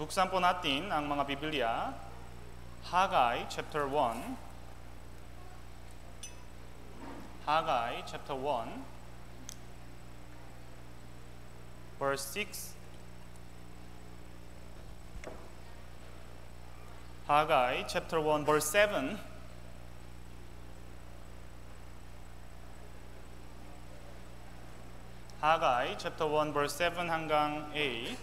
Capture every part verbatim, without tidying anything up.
buksan po natin ang mga Biblia. Haggai chapter one. Haggai chapter one verse six. Haggai chapter one verse seven. Haggai chapter one verse seven hanggang eight.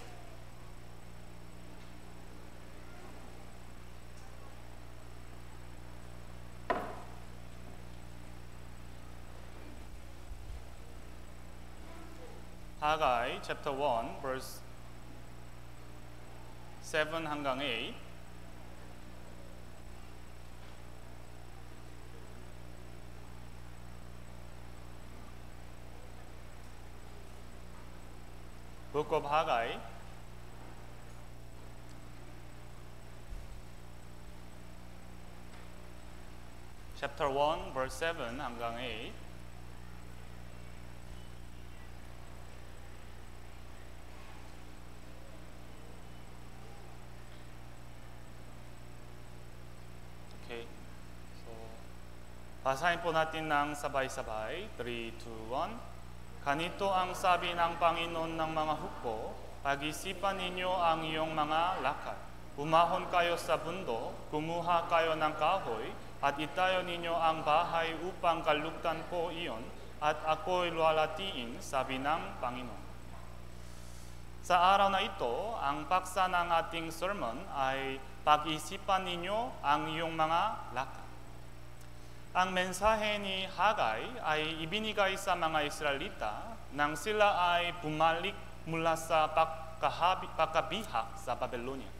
Haggai chapter one verse seven hanggang eight. Book of Haggai chapter one verse seven hanggang eight. Okay. So basahin po natin ng sabay-sabay. three, two, one. Ganito ang sabi ng Panginoon ng mga hukbo, pag-isipan ninyo ang iyong mga lakad. Umahon kayo sa bundok, kumuha kayo ng kahoy, at itayo ninyo ang bahay upang kalugtan ko iyon, at ako'y luwalatiin, sabi ng Panginoon. Sa araw na ito, ang paksa ng ating sermon ay pag-isipan ninyo ang iyong mga lakad. Ang mensahe ni Haggai ay ibinigay sa mga Israelita nang sila ay bumalik mula sa pagkabihag sa Babylonia.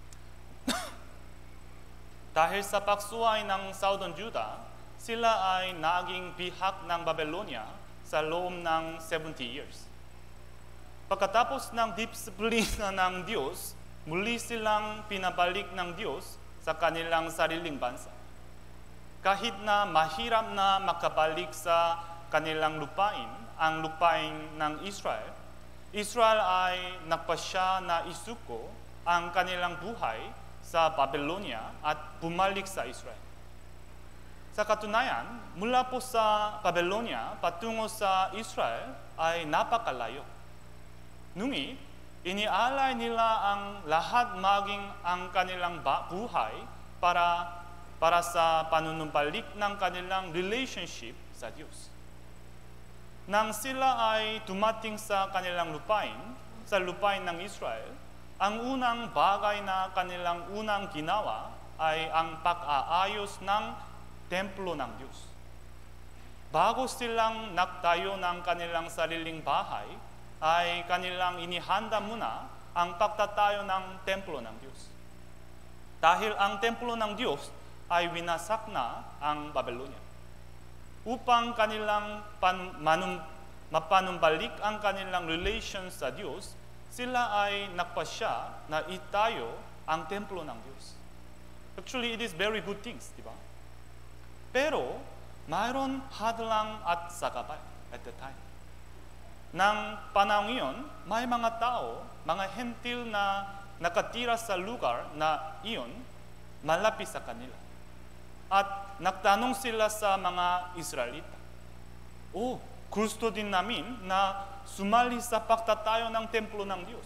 Dahil sa pagsuway ng Southern Judah, sila ay naging bihag ng Babylonia sa loob ng seventy years. Pagkatapos ng disiplina ng Diyos, muli silang pinabalik ng Diyos sa kanilang sariling bansa. Kahit na mahirap na makabalik sa kanilang lupain, ang lupain ng Israel, Israel ay nagpasya na isuko ang kanilang buhay sa Babylonia at bumalik sa Israel. Sa katunayan, mula po sa Babylonia patungo sa Israel ay napakalayo. Ngunit, inialay nila ang lahat maging ang kanilang buhay para para sa panunumbalik ng kanilang relationship sa Diyos. Nang sila ay dumating sa kanilang lupain, sa lupain ng Israel, ang unang bagay na kanilang unang ginawa ay ang pag-aayos ng templo ng Diyos. Bago silang nagtayo ng kanilang sariling bahay, ay kanilang inihanda muna ang pagtatayo ng templo ng Diyos. Dahil ang templo ng Diyos ay winasak na ang Babylonia. Upang kanilang pan, manum, mapanumbalik ang kanilang relations sa Diyos, sila ay nagpasya na itayo ang templo ng Diyos. Actually, it is very good things, di ba? Pero, mayroon hadlang at sakabay at the time. Nang panahon iyon, may mga tao, mga hentil na nakatira sa lugar na iyon, malapit sa kanila. At nagtanong sila sa mga Israelita, oh, gusto din namin na sumali sa pagtatayo ng templo ng Diyos.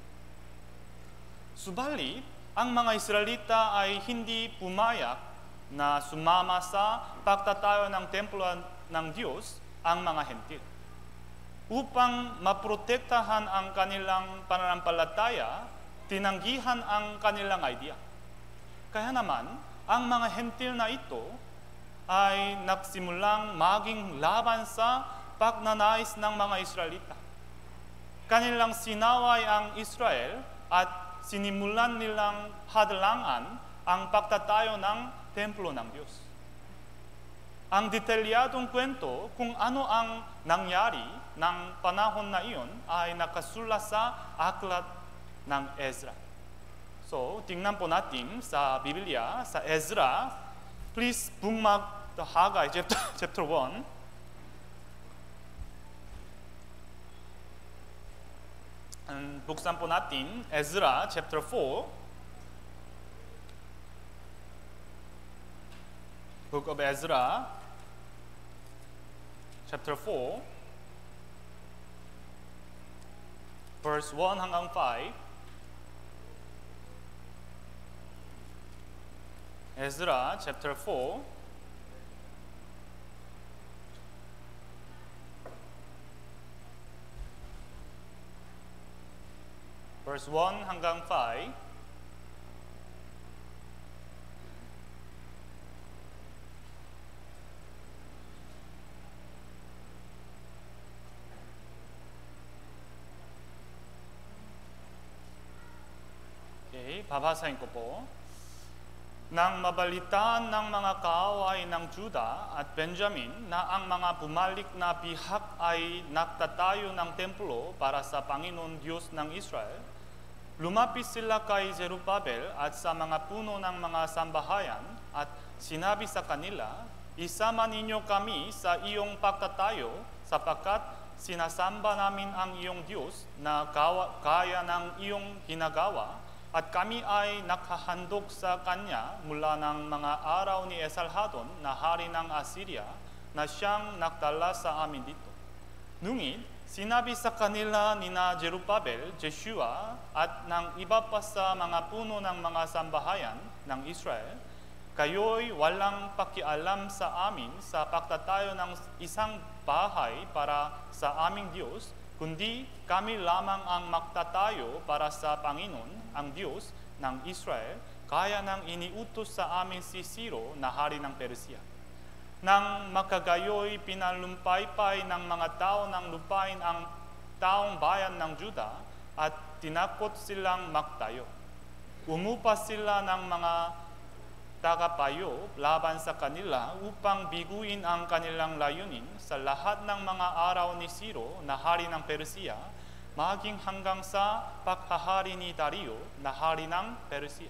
Subalit, ang mga Israelita ay hindi pumayag na sumama sa pagtatayo ng templo ng Diyos ang mga hentil. Upang maprotektahan ang kanilang pananampalataya, tinanggihan ang kanilang idea. Kaya naman, ang mga hentil na ito ay nagsimulang maging laban sa pagnanais ng mga Israelita. Kanilang sinaway ang Israel at sinimulan nilang hadlangan ang pagtatayo ng templo ng Diyos. Ang detalyadong kwento kung ano ang nangyari ng panahon na iyon ay nakasulat sa aklat ng Ezra. So, tingnan po natin sa Biblia, sa Ezra. Please bookmark the Haggai chapter, chapter one. Um, buksan po natin Ezra chapter four. Book of Ezra chapter four verse one hanggang five. Ezra chapter four verse one hanggang five. Okay, babasahin ko po. Nang mabalitaan ng mga kaaway ng Juda at Benjamin na ang mga bumalik na bihak ay nagtatayo ng templo para sa Panginoon Diyos ng Israel, lumapit sila kay Zerubbabel at sa mga puno ng mga sambahayan at sinabi sa kanila, isama ninyo kami sa iyong pagtatayo sapagkat sinasamba namin ang iyong Diyos na kaya ng iyong ginagawa at kami ay nakahandog sa Kanya mula ng mga araw ni Esarhaddon na hari ng Assyria na siyang nagdala sa amin dito. Ngunit sinabi sa kanila ni na Zerubbabel, Jeshua at ng iba pa sa mga puno ng mga sambahayan ng Israel, kayo'y walang pakialam sa amin sa pagtatayo ng isang bahay para sa aming Diyos, kundi kami lamang ang magtatayo para sa Panginoon, ang Diyos ng Israel, kaya nang iniutos sa amin si Ciro na hari ng Persia. Nang makagayoy pinalumpaypay ng mga tao ng lupain ang taong bayan ng Juda at tinakot silang magtayo. Umupa sila ng mga tagapayo laban sa kanila upang biguin ang kanilang layunin sa lahat ng mga araw ni Ciro na hari ng Persia, maging hanggang sa paghahari ni Dario na hari ng Persia.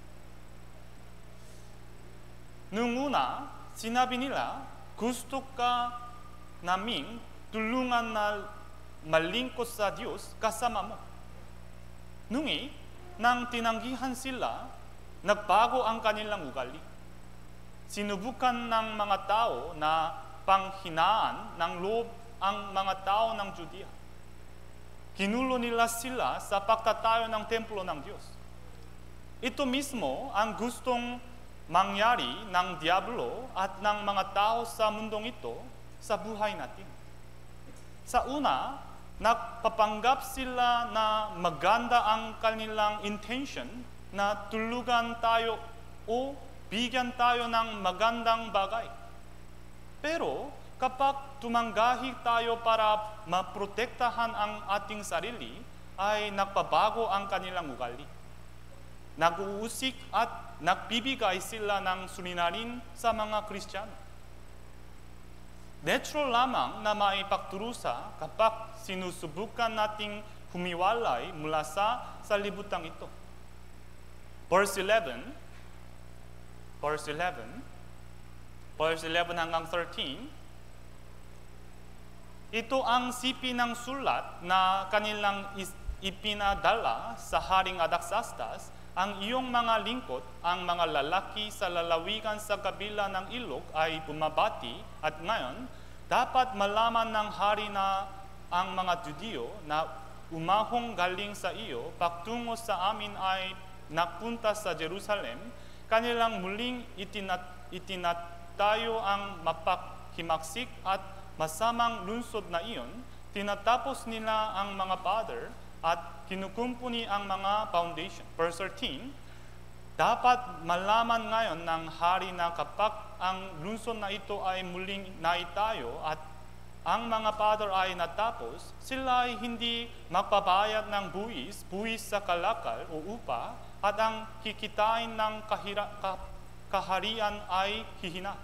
Nung una, sinabi nila, gusto ka naming tulungan na malingkod sa Diyos kasama mo. Ngunit, nang tinanggihan sila, nagbago ang kanilang ugali. Sinubukan ng mga tao na panghinaan ng loob ang mga tao ng Judea. Kinulo nila sila sa pagtatayo ng templo ng Diyos. Ito mismo ang gustong mangyari ng Diablo at ng mga tao sa mundong ito sa buhay natin. Sa una, nagpapanggap sila na maganda ang kanilang intention na tulugan tayo o bigyan tayo ng magandang bagay. Pero kapag tumanggahi tayo para maprotektahan ang ating sarili, ay nagpabago ang kanilang ugali. Nag-uusik at nagbibigay sila ng suliranin sa mga Kristiyano. Natural lamang na maipagturusa kapag sinusubukan nating humiwalay mula sa salibutang ito. Verse eleven, verse eleven, verse eleven hanggang thirteen, ito ang sipi ng sulat na kanilang ipinadala sa Haring Artaxerxes, ang iyong mga lingkod, ang mga lalaki sa lalawigan sa kabila ng ilog ay bumabati at ngayon, dapat malaman ng hari na ang mga Judeo na umahong galing sa iyo, patungo sa amin ay nagpunta sa Jerusalem, kanilang muling itinat, itinatayo ang mapaghimaksik at masamang lungsod na iyon, tinatapos nila ang mga father at kinukumpuni ang mga foundation. Verse thirteen, dapat malaman ngayon ng hari na kapag ang lungsod na ito ay muling naitayo at ang mga father ay natapos, sila ay hindi magbabayad ng buwis, buwis sa kalakal o upa, at ang kikitain ng kahira, ka, kaharian ay hihina.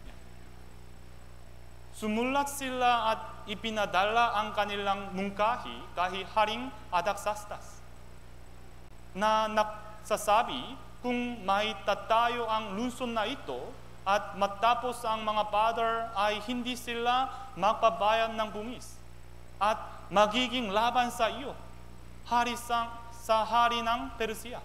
Sumulat sila at ipinadala ang kanilang mungkahi kay Haring Artaxerxes na nagsasabi kung maitatayo ang lungsod na ito at matapos ang mga father ay hindi sila magbabayad ng buwis at magiging laban sa iyo. hari sang, sa hari ng Persia.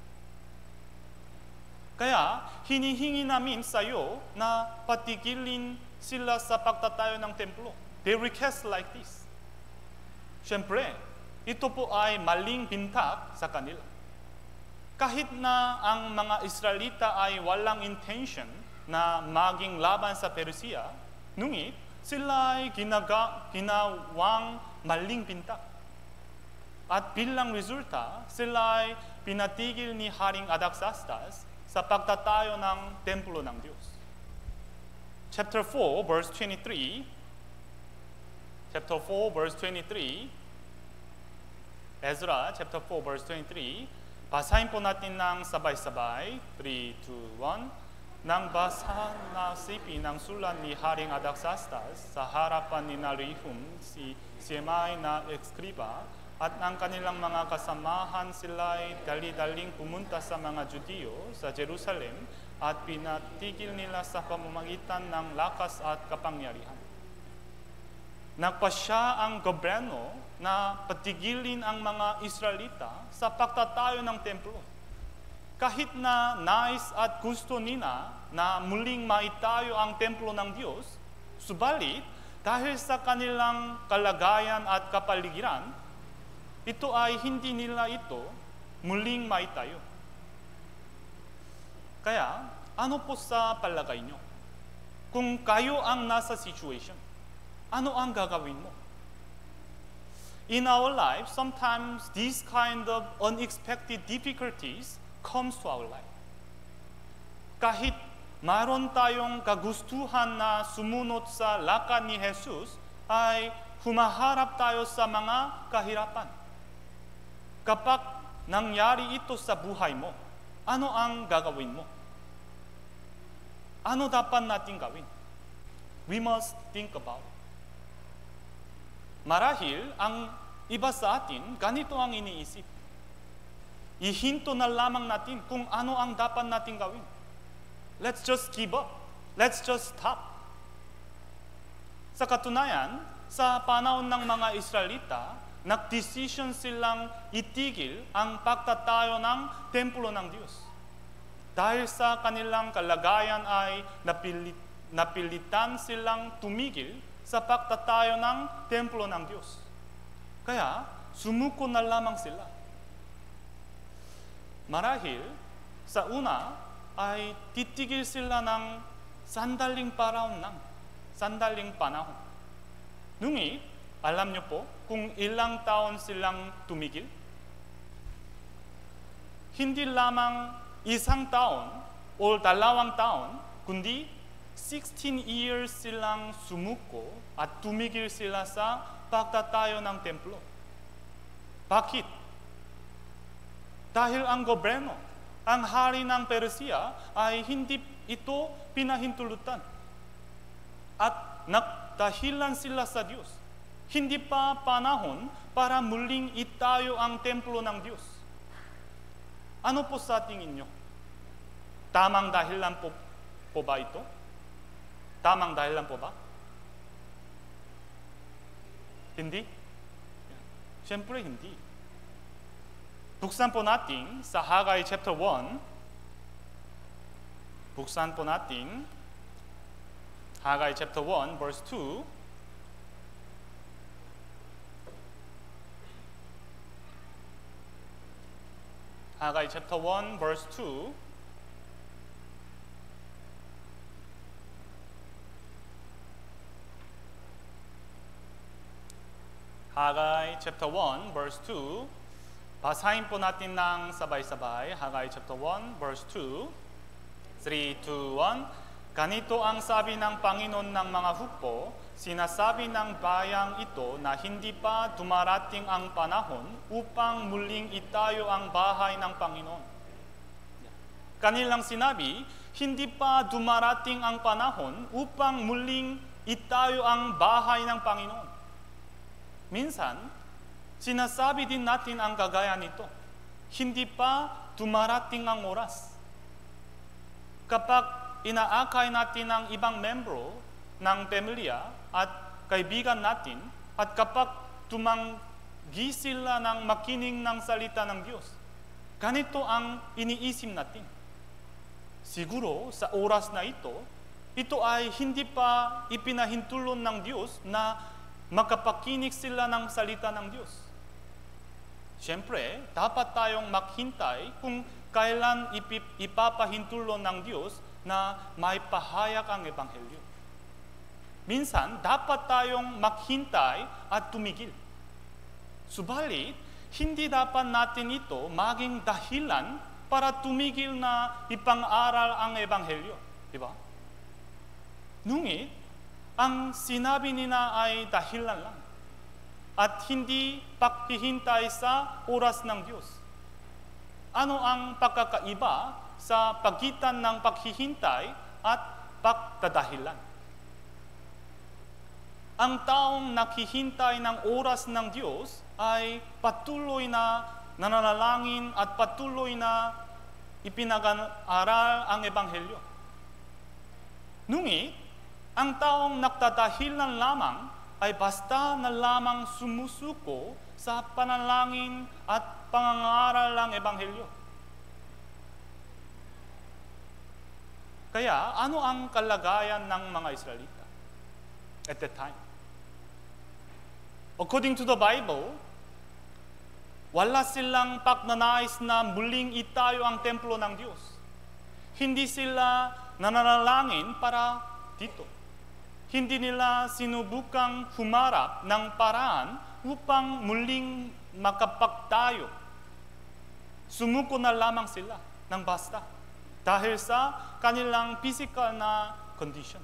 Kaya hinihingi namin sa iyo na patigilin sila sa pagtatayo ng templo. They request like this. Siyempre, ito po ay maling bintak sa kanila. Kahit na ang mga Israelita ay walang intention na maging laban sa Persia, ngunit sila ay ginaga, ginawang maling bintak. At bilang resulta, sila ay pinatigil ni Haring Artaxerxes sa pagtatayo ng templo ng Diyos. Chapter four, verse twenty-three. Chapter four, verse twenty-three. Ezra, chapter four, verse twenty-three. Basahin po natin ng sabay-sabay. three, two, one. Nang basa na sipi ng sulat ni Haring Artaxerxes sa harapan ni Narihum, si Semai na ekskriba, at ng kanilang mga kasamahan sila'y dali-daling pumunta sa mga Judiyo sa Jerusalem at pinatigil nila sa pamamagitan ng lakas at kapangyarihan. Nagpasya ang gobyerno na patigilin ang mga Israelita sa pagtatayo ng templo. Kahit na nais at gusto nila na muling maitayo ang templo ng Diyos, subalit dahil sa kanilang kalagayan at kapaligiran, ito ay hindi nila ito muling maitayo. Kaya, ano po sa palagay nyo? Kung kayo ang nasa situation, ano ang gagawin mo? In our life, sometimes these kind of unexpected difficulties comes to our life. Kahit mayroon tayong kagustuhan na sumunod sa lakad ni Jesus, ay humaharap tayo sa mga kahirapan. Kapag nangyari ito sa buhay mo, ano ang gagawin mo? Ano dapat natin gawin? We must think about it. Marahil, ang iba sa atin, ganito ang iniisip. Ihinto na lamang natin kung ano ang dapat natin gawin. Let's just give up. Let's just stop. Sa katunayan, sa panahon ng mga Israelita, nag-decision silang itigil ang pagtatayo ng templo ng Diyos. Dahil sa kanilang kalagayan ay napilit, napilitan silang tumigil sa pagtatayo ng templo ng Diyos. Kaya, sumuko na lamang sila. Marahil, sa una ay titigil sila ng sandaling panahon lang. Sandaling panahon. Ngunit, alam niyo po kung ilang taon silang tumigil? Hindi lamang isang taon o dalawang taon, kundi sixteen years silang sumuko at tumigil sila sa pagtatayo ng templo. Bakit? Dahil ang gobyerno, ang hari ng Persia ay hindi ito pinahintulutan. At nagdahilan sila sa Diyos. Hindi pa panahon para muling itayo ang templo ng Diyos. Ano po sa tingin nyo? Tamang dahilan po, po ba ito? Tamang dahilan po ba? Hindi? Siyempre hindi. Buksan po natin sa Haggai chapter one. Buksan po natin Haggai chapter one verse two. Haggai chapter one verse two. Haggai chapter one verse two. Basahin po natin ng sabay-sabay. Haggai chapter one verse two. three, two, one. Ganito ang sabi ng Panginoon ng mga hukbo, sinasabi ng bayang ito na hindi pa dumarating ang panahon upang muling itayo ang bahay ng Panginoon. Kanilang sinabi, hindi pa dumarating ang panahon upang muling itayo ang bahay ng Panginoon. Minsan, sinasabi din natin ang kagaya nito, hindi pa dumarating ang oras. Kapag inaakay natin ang ibang membro ng pamilya at kaibigan natin, at kapag tumang, Di sila ng makinig ng salita ng Diyos. Ganito ang iniisip natin. Siguro sa oras na ito, ito ay hindi pa ipinahintulot ng Diyos na makapakinig sila ng salita ng Diyos. Siyempre, dapat tayong maghintay kung kailan ipapahintulot ng Diyos na may pahayag ang Ebanghelyo. Minsan, dapat tayong maghintay at tumigil. Subalit, hindi dapat natin ito maging dahilan para tumigil na ipang-aral ang Ebanghelyo. Diba? Ngunit, ang sinabi nila ay dahilan lang at hindi paghihintay sa oras ng Diyos. Ano ang pagkakaiba sa pagitan ng paghihintay at pagdadahilan? Ang taong naghihintay ng oras ng Diyos ay patuloy na nananalangin at patuloy na ipinag-aral ang Ebanghelyo. Ngunit, ang taong nagdadahilan lamang ay basta na lamang sumusuko sa panalangin at pangangaral ng Ebanghelyo. Kaya, ano ang kalagayan ng mga Israelita at that time? According to the Bible, wala silang pagnanais na muling itayo ang templo ng Diyos. Hindi sila nananalangin para dito. Hindi nila sinubukang humarap ng paraan upang muling makapagtayo. Sumuko na lamang sila ng basta dahil sa kanilang physical na condition.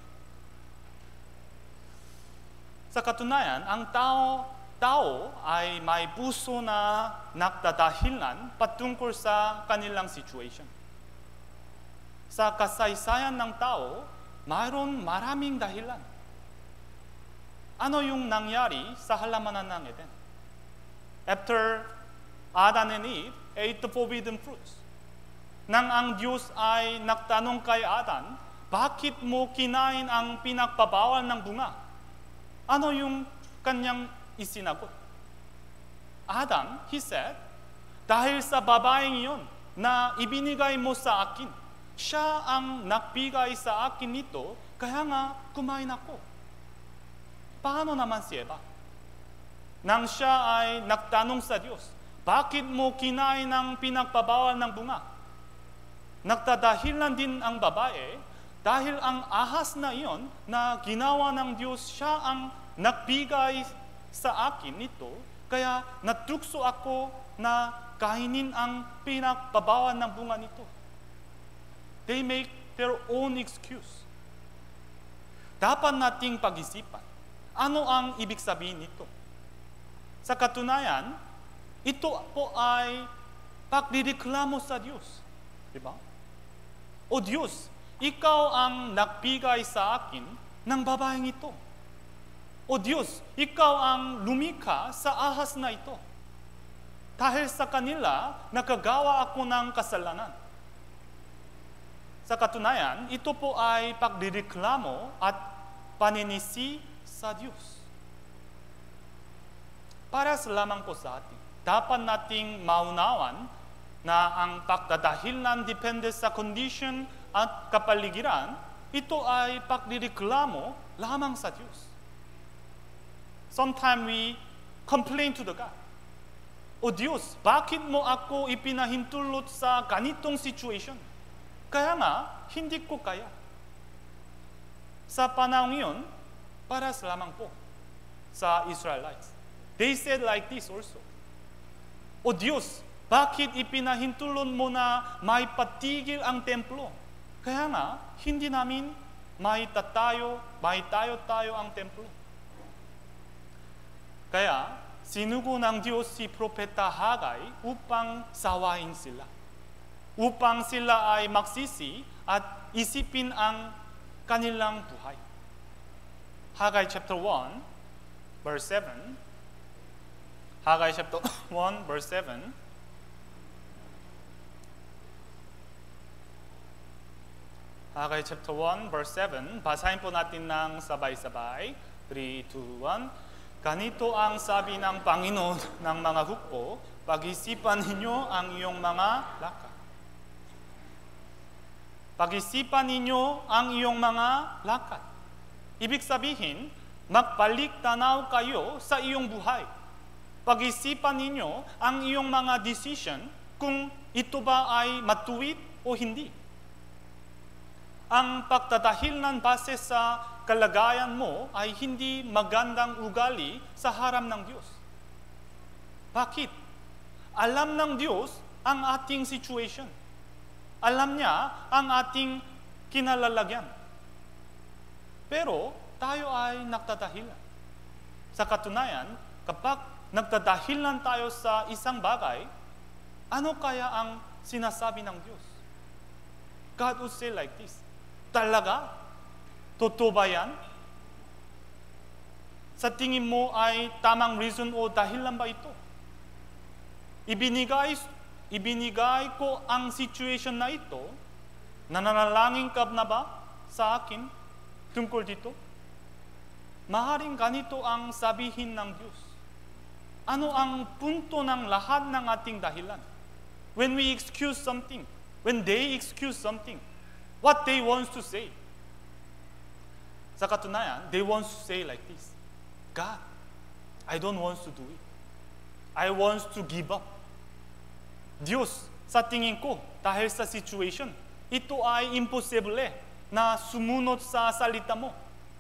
Sa katunayan, ang tao, tao ay may puso na nagdadahilan patungkol sa kanilang situation. Sa kasaysayan ng tao, mayroon maraming dahilan. Ano yung nangyari sa halamanan ng Eden? After Adam and Eve ate the forbidden fruits, nang ang Diyos ay nagtanong kay Adam, bakit mo kinain ang pinagpabawal ng bunga? Ano yung kanyang isinagot? Adam, he said, dahil sa babaeng iyon na ibinigay mo sa akin, siya ang nagbigay sa akin nito, kaya nga kumain ako. Paano naman si Eva? Nang siya ay nagtanong sa Diyos, bakit mo kinain ang pinagpabawal ng bunga? Nagdadahilan din ang babae dahil ang ahas na iyon na ginawa ng Diyos, siya ang nagbigay sa akin nito, kaya natukso ako na kainin ang pinagpabawal ng bunga nito. They make their own excuse. Dapat nating pag-isipan, ano ang ibig sabihin nito? Sa katunayan, ito po ay pagdireklamo sa Diyos. Diba? O Diyos, ikaw ang nagbigay sa akin ng babaeng ito. O Diyos, ikaw ang lumikha sa ahas na ito. Dahil sa kanila, nakagawa ako ng kasalanan. Sa katunayan, ito po ay pagdireklamo at paninisi sa Diyos. Para sa lamang po sa atin, dapat nating maunawan na ang pagdadahilan depende sa condition at kapaligiran, ito ay pagdireklamo lamang sa Diyos. Sometimes we complain to the God. O Diyos, bakit mo ako ipinahintulot sa ganitong situation? Kaya nga, hindi ko kaya. Sa panahon iyon, para sa lamang po sa Israelites. They said like this also. O Diyos, bakit ipinahintulot mo na may patigil ang templo? Kaya nga, hindi namin may tatayo, may tayo-tayo ang templo. Kaya, sinugo ng Diyos si Propeta Haggai upang sawain sila. Upang sila ay magsisi at isipin ang kanilang buhay. Haggai chapter one, verse seven. Haggai chapter one, verse seven. Haggai chapter one, verse seven. Basahin po natin ng sabay-sabay. three, two, one. Ganito ang sabi ng Panginoon ng mga hukbo, pag-isipan ninyo ang iyong mga lakad. Pag-isipan ninyo ang iyong mga lakad. Ibig sabihin, magbalik tanaw kayo sa iyong buhay. Pag-isipan ninyo ang iyong mga decision kung ito ba ay matuwid o hindi. Ang pagtatahilan base sa kalagayan mo ay hindi magandang ugali sa harap ng Diyos. Bakit? Alam ng Diyos ang ating situation. Alam niya ang ating kinalalagyan. Pero tayo ay nagtatahilan. Sa katunayan, kapag nagtatahilan tayo sa isang bagay, ano kaya ang sinasabi ng Diyos? God would say like this, talaga? Totoo ba yan? Sa tingin mo ay tamang reason o dahilan ba ito? Ibinigay, ibinigay ko ang situation na ito, nananalangin ka na ba sa akin tungkol dito? Maaaring ganito ang sabihin ng Diyos. Ano ang punto ng lahat ng ating dahilan? When we excuse something, when they excuse something, what they want to say. Sa katunayan, they want to say like this, God, I don't want to do it. I want to give up. Diyos, sa tingin ko, dahil sa situation, ito ay imposible na sumunod sa salita mo.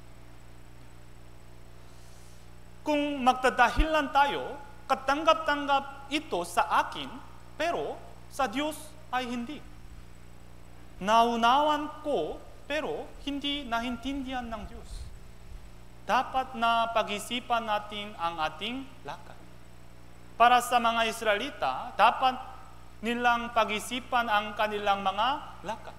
Kung magtadahilan tayo, katanggap-tanggap ito sa akin, pero sa Diyos ay hindi. Naunawan ko, pero hindi naintindihan ng Diyos. Dapat na pag-isipan natin ang ating lakad. Para sa mga Israelita, dapat nilang pag-isipan ang kanilang mga lakad.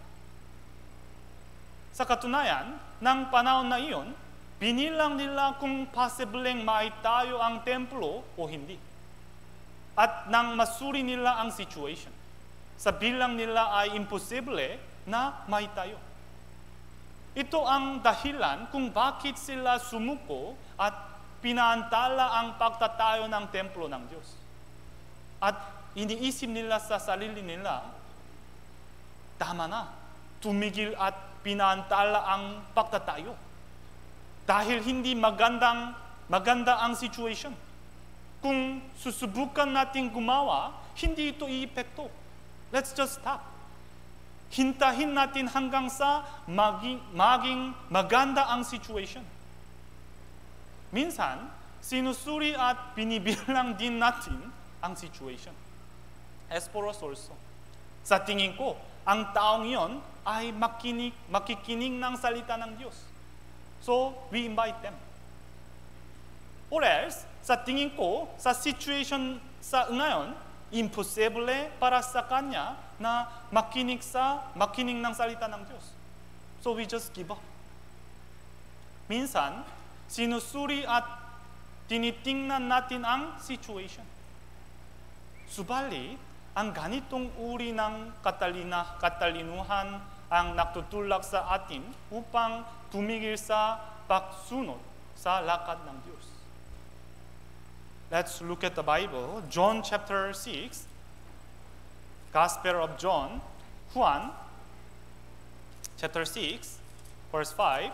Sa katunayan, ng panahon na iyon, binilang nila kung posibleng maitayo ang templo o hindi. At nang masuri nila ang situation, sa bilang nila ay imposible na maitayo. Ito ang dahilan kung bakit sila sumuko at pinaantala ang pagtatayo ng templo ng Diyos. At iniisip nila sa sarili nila, tama na, tumigil at pinaantala ang pagtatayo. Dahil hindi magandang, maganda ang situation. Kung susubukan natin gumawa, hindi ito i-epekto. Let's just stop. Hintahin natin hanggang sa maging, maging maganda ang situation. Minsan, sinusuri at binibilang din natin ang situation. As for us also. Sa tingin ko, ang taong iyon ay makinig, makikinig ng salita ng Diyos. So, we invite them. Or else, sa tingin ko, sa situation sa ngayon, imposible para sa kanya na makinig sa makinig ng salita ng Diyos. So we just give up. Minsan, sinusuri at tinitingnan natin ang situation. Subalit, ang ganitong uri ng katalina, katalinuhan ang nagtutulak sa atin upang tumigil sa pagsunod sa lakad ng Diyos. Let's look at the Bible. John chapter six, Gospel of John, Juan, chapter six, verse five.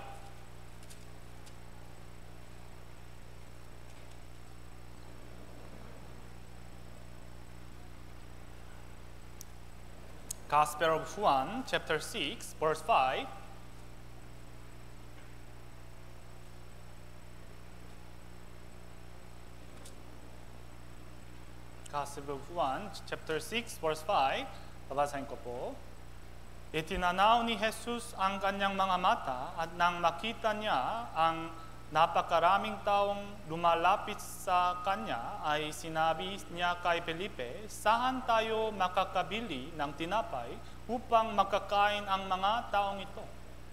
Gospel of Juan, chapter six, verse five. Gospel of Juan, chapter six, verse five. Babasahin ko po. Itinanaw ni Jesus ang kanyang mga mata at nang makita niya ang napakaraming taong lumalapit sa kanya ay sinabi niya kay Felipe, saan tayo makakabili ng tinapay upang makakain ang mga taong ito?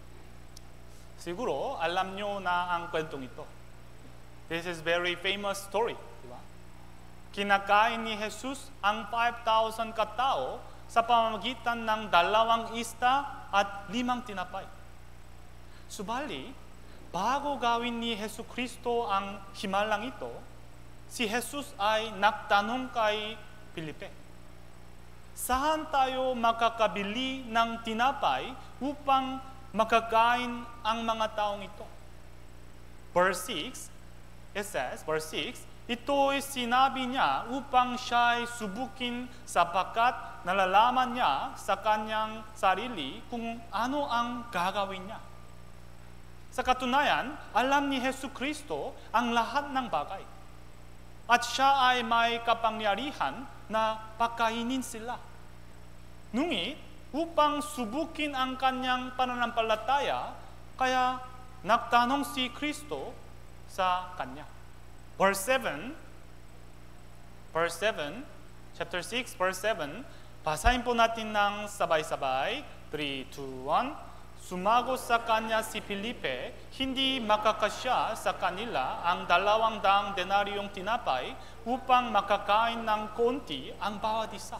Siguro alam nyo na ang kwentong ito. This is very famous story. Diba? Kinakain ni Jesus ang five thousand katao sa pamamagitan ng dalawang ista at limang tinapay. Subali, bago gawin ni Hesus Kristo ang himalang ito, si Jesus ay nagtanong kay Felipe, saan tayo makakabili ng tinapay upang makakain ang mga taong ito? Verse six, it says, verse six, ito'y sinabi niya upang siya'y subukin sapagkat nalalaman niya sa kanyang sarili kung ano ang gagawin niya. Sa katunayan, alam ni Hesus Kristo ang lahat ng bagay. At siya ay may kapangyarihan na pakainin sila. Ngunit, upang subukin ang kanyang pananampalataya, kaya nagtanong si Kristo sa kanya. Verse seven, verse seven, chapter six, verse seven, basahin po natin ng sabay-sabay. three, two, one. Sumagot sa kanya si Felipe, hindi makakasya sa kanila ang dalawang daang denaryong tinapay upang makakain ng konti ang bawat isa.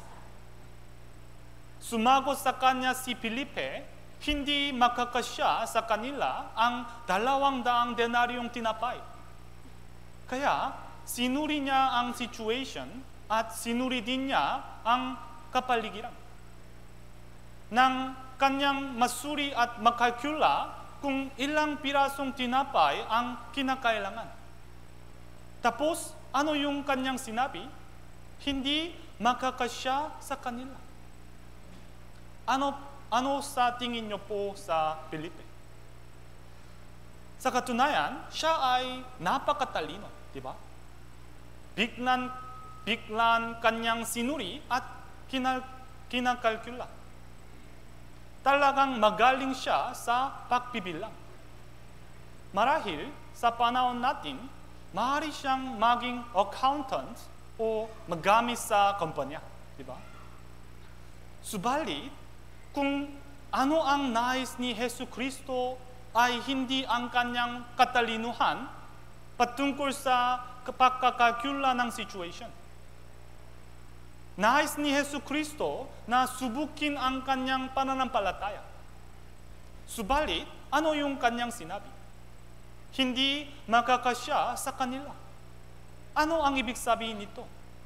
Sumagot sa kanya si Felipe, hindi makakasya sa kanila ang dalawang daang denaryong tinapay. Kaya, sinuri niya ang situation at sinuri din niya ang kapaligiran. Nang kanyang masuri at makalkula kung ilang pirasong tinapay ang kinakailangan. Tapos, ano yung kanyang sinabi? Hindi makakasya sa kanila. Ano, ano sa tingin niyo po sa Felipe? Sa katunayan, siya ay napakatalino. Diba? Biglan, biglan kanyang sinuri at kinal, kinakalkula. Talagang magaling siya sa pagbibilang. Marahil sa panahon natin, maaari siyang maging accountant o magamit sa kumpanya. Diba? Subalit, kung ano ang nais ni Hesus Kristo ay hindi ang kanyang katalinuhan patungkol sa pagkakalkula ng situation. Nais ni Hesus Kristo na subukin ang kanyang pananampalataya. Subalit, ano yung kanyang sinabi? Hindi makakasya sa kanila. Ano ang ibig sabihin nito?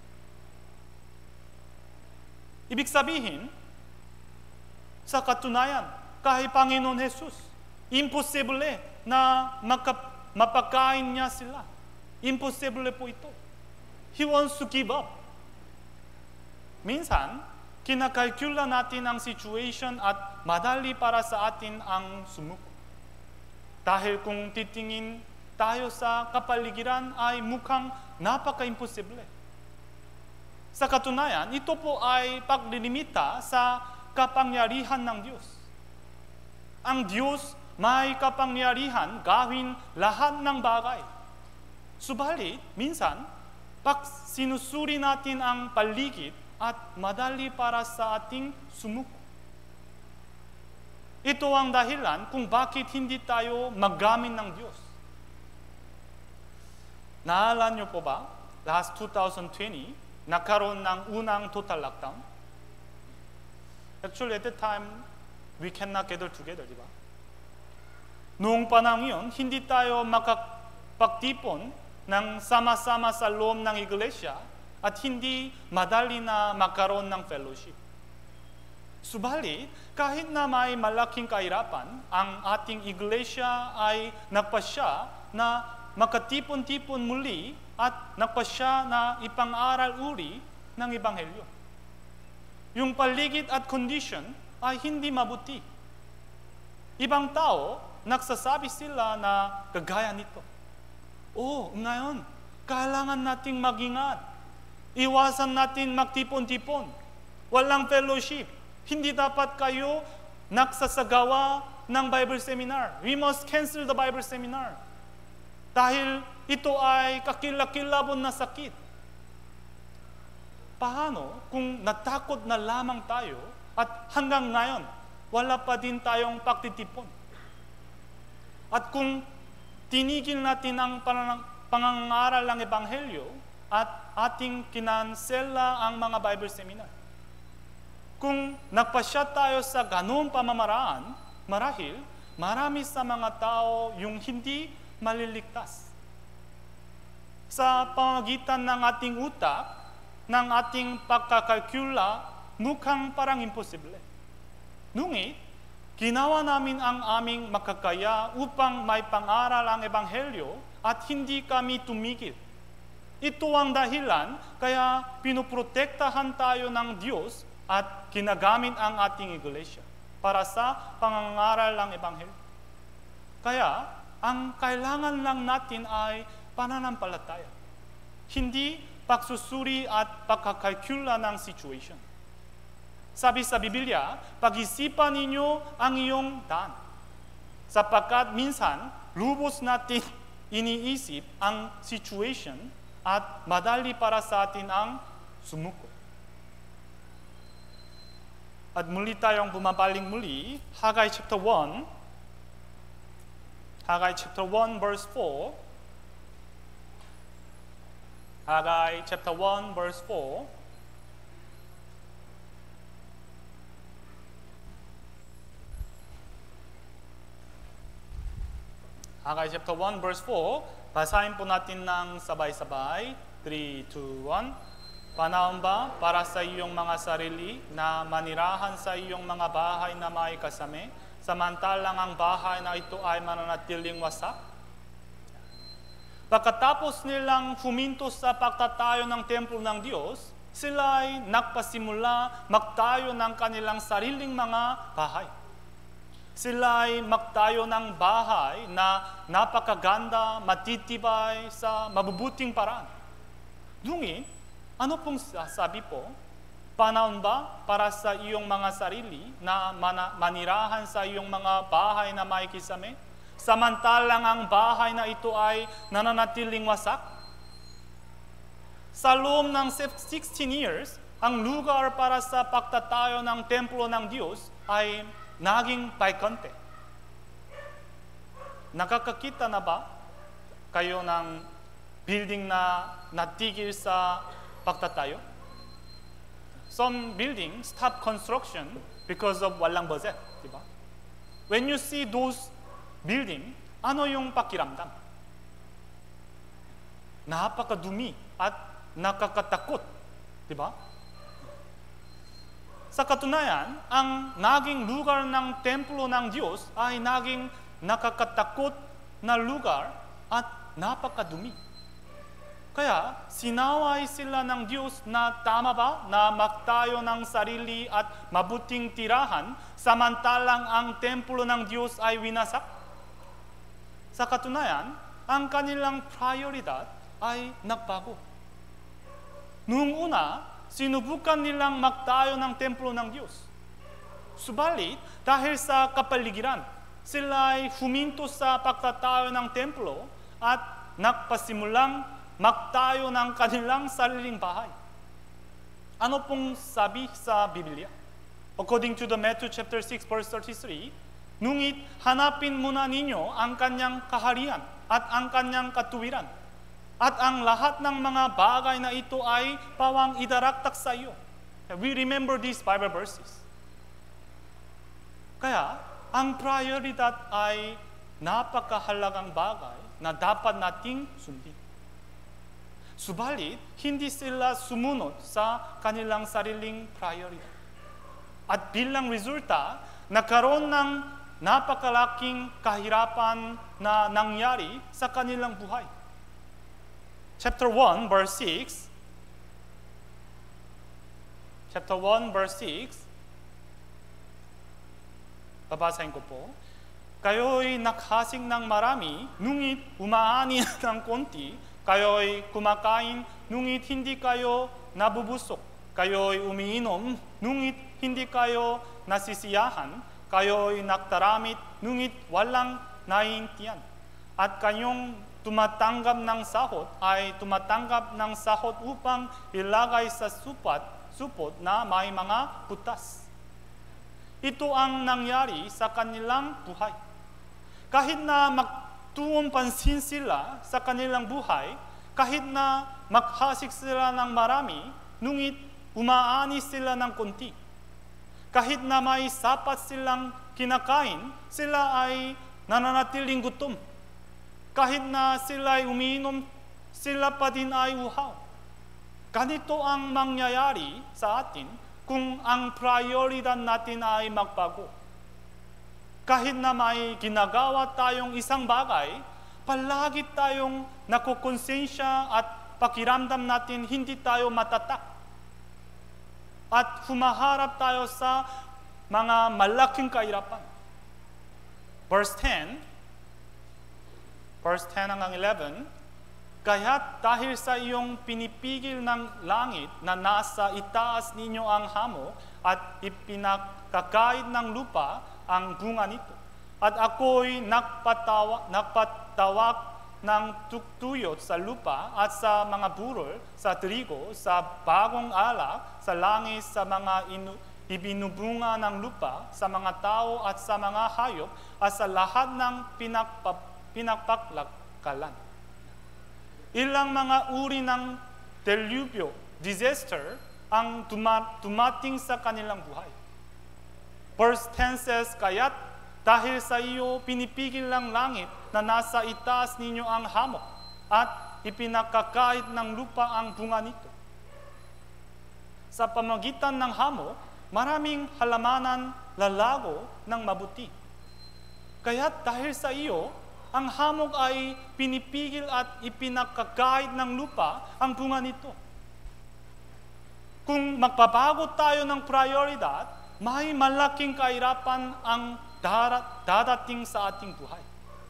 Ibig sabihin, sa katunayan, kay Panginoon Jesus, imposible na makap mapakain niya sila. Imposible po ito. He wants to give up. Minsan, kinakalkula natin ang situation at madali para sa atin ang sumuko. Dahil kung titingin tayo sa kapaligiran ay mukhang napaka-imposible. Sa katunayan, ito po ay paglilimita sa kapangyarihan ng Diyos. Ang Diyos may kapangyarihan gawin lahat ng bagay. Subalit, minsan, pag sinusuri natin ang paligid at madali para sa ating sumuko. Ito ang dahilan kung bakit hindi tayo magamit ng Diyos. Naalala niyo po ba, last twenty twenty, nagkaroon ng unang total lockdown? Actually, at that time, we cannot gather together, di ba? Noong panahon yun, hindi tayo makapagtipon ng sama-sama sa loob ng iglesia at hindi madali na magkaroon ng fellowship. Subalit, kahit na may malaking kahirapan, ang ating iglesia ay nagpasya na makatipon-tipon muli at nagpasya na ipang-aral uri ng Ebanghelyo. Yung paligid at condition ay hindi mabuti. Ibang tao, nagsasabi sila na kagaya nito. Oh, ngayon, kailangan nating mag-ingat. Iwasan natin magtipon-tipon. Walang fellowship. Hindi dapat kayo nagsasagawa ng Bible seminar. We must cancel the Bible seminar. Dahil ito ay kakilakilabon na sakit. Paano kung natakot na lamang tayo at hanggang ngayon, wala pa din tayong pagtitipon? At kung tinigil natin ang pangangaral ng Ebanghelyo at ating kinansela ang mga Bible seminar, kung nagpasya tayo sa ganoong pamamaraan, marahil marami sa mga tao yung hindi maliligtas. Sa pamagitan ng ating utak, ng ating pagkakalkula, mukhang parang imposible. Ngunit, ginawa namin ang aming makakaya upang may pangaral ang Ebanghelyo at hindi kami tumigil. Ito ang dahilan kaya pinoprotektahan tayo ng Diyos at ginagamit ang ating iglesia para sa pangangaral ng Ebanghelyo. Kaya, ang kailangan lang natin ay pananampalataya. Hindi pagsusuri at pagkakalkula ng situation. Sabi sa Biblia, pag-isipan ninyo ang iyong daan. Sapagkat minsan, lubos natin iniisip ang situation at madali para sa atin ang sumuko. At muli tayong bumabaling muli, Haggai chapter one, Haggai chapter one verse four, Haggai chapter one verse four, Haggai chapter one verse four, basahin po natin ng sabay-sabay. three, two, one. Panahon ba para sa iyong mga sarili na manirahan sa iyong mga bahay na may kasame, samantalang ang bahay na ito ay mananatiling wasak? Pagkatapos nilang huminto sa pagtatayo ng templo ng Diyos, sila ay nagpasimula magtayo ng kanilang sariling mga bahay. Sila ay magtayo ng bahay na napakaganda, matitibay sa mabubuting paraan. Ngunit, ano pong sabi po? Panahon ba para sa iyong mga sarili na manirahan sa iyong mga bahay na may kisame? Samantalang ang bahay na ito ay nananatiling wasak? Sa loob ng sixteen years, ang lugar para sa pagtatayo ng templo ng Diyos ay naging baikante. Nakakakita na ba kayo ng building na natigil sa pagtatayo? Some buildings stop construction because of walang budget, di ba? When you see those building, ano yung pakiramdam? Napakadumi at nakakatakot, di ba? Sa katunayan, ang naging lugar ng templo ng Diyos ay naging nakakatakot na lugar at napakadumi. Kaya, sinaway sila ng Diyos na tama ba na magtayo ng sarili at mabuting tirahan samantalang ang templo ng Diyos ay winasak? Sa katunayan, ang kanilang prioridad ay nagbago. Noong una, sinubukan nilang magtayo ng templo ng Diyos. Subalit, dahil sa kapaligiran, sila ay huminto sa pagtatayo ng templo at nagpasimulang magtayo ng kanilang sariling bahay. Ano pong sabi sa Biblia? According to the Matthew chapter six verse thirty-three, ngunit hanapin muna ninyo ang kanyang kaharian at ang kanyang katuwiran, at ang lahat ng mga bagay na ito ay pawang idaraktak sa iyo. We remember these Bible verses. Kaya, ang prioridad ay napakahalagang bagay na dapat nating sundin. Subalit, hindi sila sumunod sa kanilang sariling priority. At bilang resulta, nagkaroon ng napakalaking kahirapan na nangyari sa kanilang buhay. Chapter one, verse six. Chapter one, verse six. Babasahin ko po. Kayo'y naghasing ng marami, ngunit umaani ng konti. Kayo'y kumakain, ngunit hindi kayo nabubusok. Kayo'y umiinom, ngunit hindi kayo nasisiyahan. Kayo'y nagtaramit, ngunit walang naiintiyan. At kayong tumatanggap ng sahod ay tumatanggap ng sahod upang ilagay sa supat, supot na may mga butas. Ito ang nangyari sa kanilang buhay. Kahit na magtuon pansin sila sa kanilang buhay, kahit na maghasik sila ng marami, ngunit umaani sila ng konti. Kahit na may sapat silang kinakain, sila ay nananatiling gutom. Kahit na sila ay umiinom, sila pa din ay uhaw. Ganito ang mangyayari sa atin kung ang prioridad natin ay magbago. Kahit na may ginagawa tayong isang bagay, palagi tayong nakukonsensya at pakiramdam natin hindi tayo matatak. At humaharap tayo sa mga malaking kahirapan. Verse ten, verse ten hanggang eleven, kaya't dahil sa iyong pinipigil ng langit na nasa itaas ninyo ang hamok at ipinakakait ng lupa ang bunga nito. At ako'y nagpatawa, nagpatawak ng tuktuyot sa lupa at sa mga burol, sa trigo, sa bagong alak, sa langis, sa mga inu, ibinubunga ng lupa, sa mga tao at sa mga hayop, at sa lahat ng pinakpa, pinagpaklakalan. Ilang mga uri ng delubyo, disaster, ang dumating sa kanilang buhay. Verse ten says, kaya't dahil sa iyo pinipigil ng langit na nasa itaas ninyo ang hamok at ipinakakait ng lupa ang bunga nito. Sa pamagitan ng hamok, maraming halamanan lalago ng mabuti. Kaya't dahil sa iyo, ang hamok ay pinipigil at ipinakakait ng lupa ang bunga nito. Kung magbabago tayo ng prioridad, may malaking kahirapan ang dadating sa ating buhay.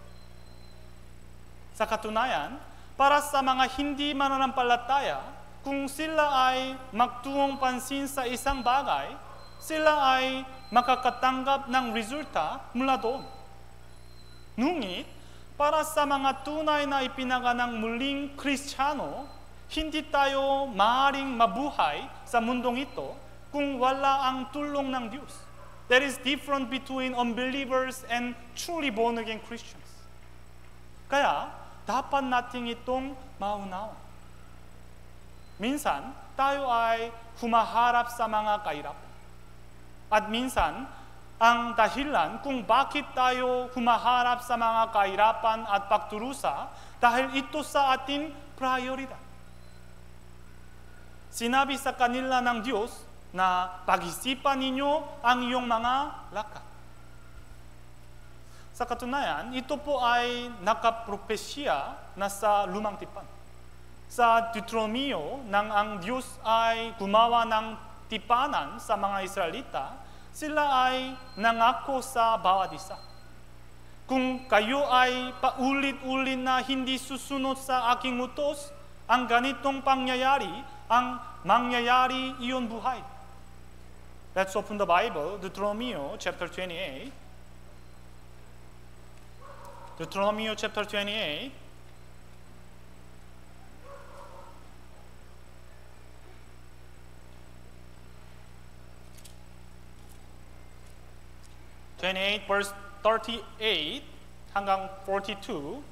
Sa katunayan, para sa mga hindi mananampalataya, kung sila ay magtuong pansin sa isang bagay, sila ay makakatanggap ng resulta mula doon. Ngunit, para sa mga tunay na ipinaganang muling Kristiyano, hindi tayo maaaring mabuhay sa mundong ito kung wala ang tulong ng Diyos. There is difference between unbelievers and truly born-again Christians. Kaya, dapat natin itong maunawa. Minsan, tayo ay humaharap sa mga kahirapan. At minsan, ang dahilan kung bakit tayo humaharap sa mga kahirapan at pagturusa, dahil ito sa ating prioridad. Sinabi sa kanila ng Diyos, na pag-isipan ninyo ang iyong mga lakad. Sa katunayan, ito po ay nakapropesya na sa lumang tipan. Sa Deuteronomio, nang ang Diyos ay gumawa ng tipanan sa mga Israelita, sila ay nangako sa bawat isa. Kung kayo ay paulit-ulit na hindi susunod sa aking utos, ang ganitong pangyayari, ang mangyayari iyon buhay. Let's open the Bible, Deuteronomy chapter twenty-eight. Deuteronomy chapter twenty-eight. twenty-eight verse thirty-eight hanggang forty-two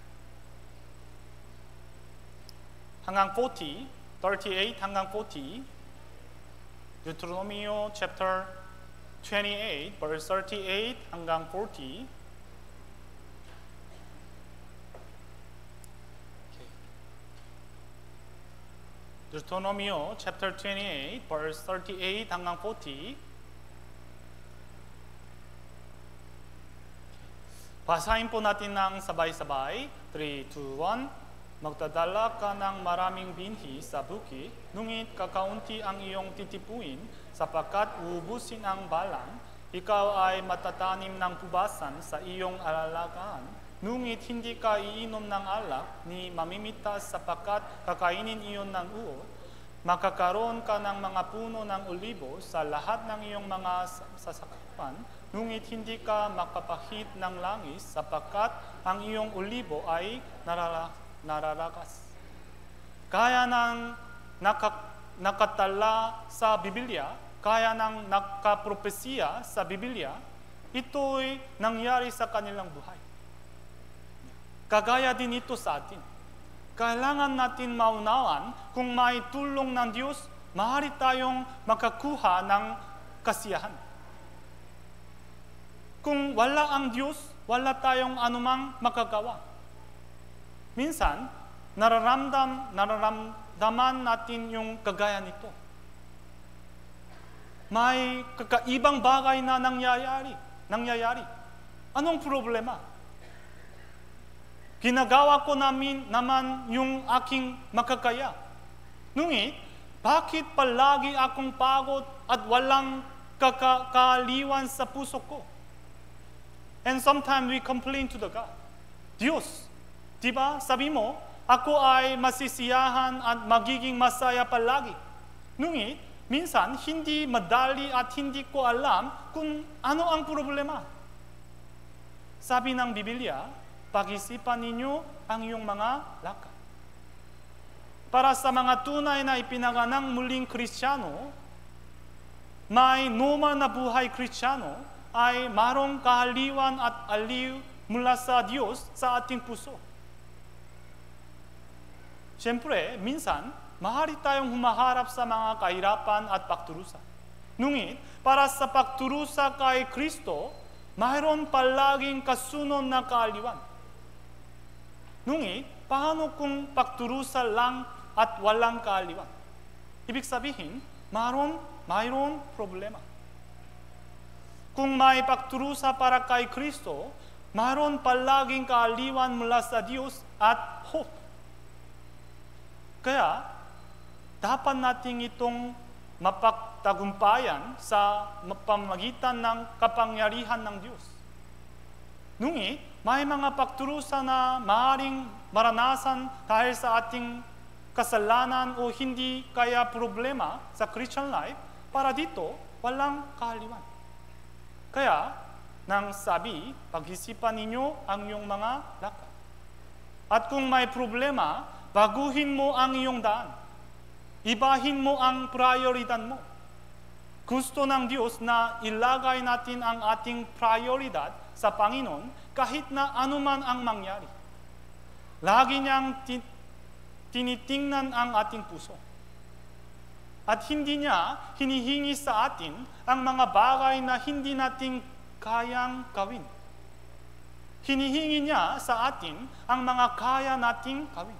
hanggang forty, thirty-eight hanggang forty. Deuteronomy chapter twenty-eight verse thirty-eight hanggang forty. Okay. Deuteronomy chapter twenty-eight verse thirty-eight hanggang forty. Basahin po natin ng sabay-sabay. three, two, one. Magdadala ka ng maraming binhi sa bukid, ngunit kakaunti ang iyong titipuin, sapagkat uubusin ang balang. Ikaw ay matatanim ng pubasan sa iyong alalagaan, ngunit hindi ka iinom ng alak ni mamimitas sapagkat kakainin iyon ng uod. Makakaroon ka ng mga puno ng olibo sa lahat ng iyong mga sasakyan, ngunit hindi ka makapahit ng langis sapagkat ang iyong olibo ay nararakas. nararakas. Kaya ng naka, nakatala sa Biblia, kaya ng nakapropesiya sa Biblia, ito'y nangyari sa kanilang buhay. Kagaya din ito sa atin. Kailangan natin maunawan kung may tulong ng Diyos, maaari tayong makakuha ng kasiyahan. Kung wala ang Diyos, wala tayong anumang makagawa. Minsan, nararamdam, nararamdaman natin yung kagaya nito. May kakaibang bagay na nangyayari. nangyayari. Anong problema? Ginagawa ko namin naman yung aking makakaya. Ngunit, bakit palagi akong pagod at walang kakaliwan sa puso ko? And sometimes we complain to the God. Diyos, di ba? Sabi mo, ako ay masisiyahan at magiging masaya palagi. Ngunit, minsan, hindi madali at hindi ko alam kung ano ang problema. Sabi ng Biblia, pag-isipan ninyo ang iyong mga lakad. Para sa mga tunay na ipinaganang muling Kristiyano, may normal na buhay Kristiyano ay marong kahaliwan at aliw mula sa Diyos sa ating puso. Siyempre, minsan, maaari tayong humaharap sa mga kahirapan at pagturusa. Ngunit, para sa pagturusa kay Kristo, mayroon palaging kasunod na kaaliwan. Ngunit, paano kung pagturusa lang at walang kaaliwan? Ibig sabihin, mayroon, mayroon problema. Kung may pagturusa para kay Kristo, mayroon palaging kaaliwan mula sa Diyos at hope. Kaya, dapat natin itong mapagtagumpayan sa pamamagitan ng kapangyarihan ng Diyos. Ngunit, may mga pagturusa na maaaring maranasan dahil sa ating kasalanan o hindi kaya problema sa Christian life, para dito, walang kaaliwan. Kaya, nang sabi, pag-isipan ninyo ang iyong mga lakad. At kung may problema, baguhin mo ang iyong daan. Ibahin mo ang prioridad mo. Gusto ng Diyos na ilagay natin ang ating prioridad sa Panginoon kahit na anuman ang mangyari. Lagi niyang tinitingnan ang ating puso. At hindi niya hinihingi sa atin ang mga bagay na hindi natin kayang gawin. Hinihingi niya sa atin ang mga kaya nating gawin.